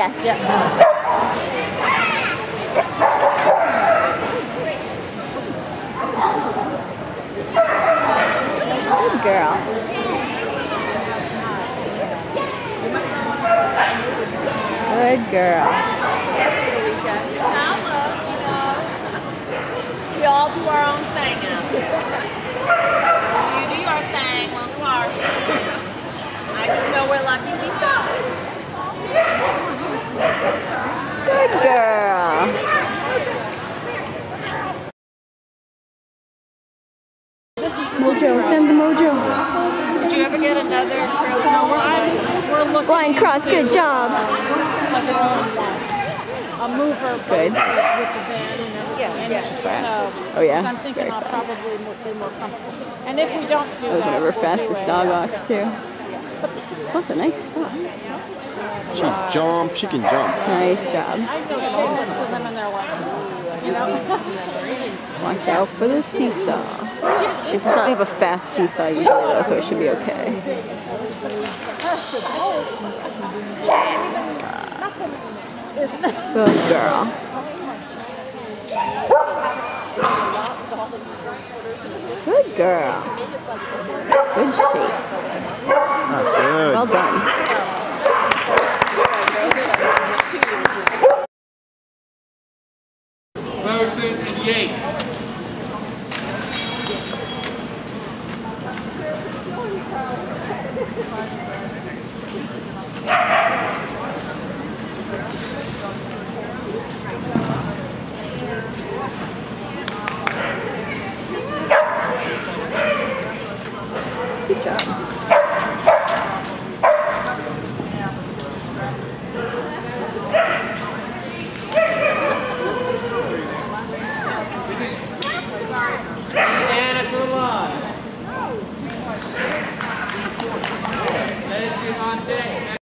Yes. Yes. Good girl. Good girl. We all do our own thing out there. You do your thing, we'll park. I just know we're lucky we got it. Good girl. Mojo, send the Mojo. Did you ever get another trailer? No, we're looking. Flying cross, good job. A mover Good. with the van and everything. Yeah, just fast. So, Oh yeah, I'm thinking very I'll fast. probably be more comfortable. And if we don't do That was that, one of her we'll fastest do dog walks too. Also, nice stuff. She jump. She can jump. Nice job. I feel the big ones for them and they're like, you know? Watch out for the seesaw. She does not have a fast seesaw usually though, so it should be okay. Good girl. Good girl. Good shape. Good. Well done. Good job.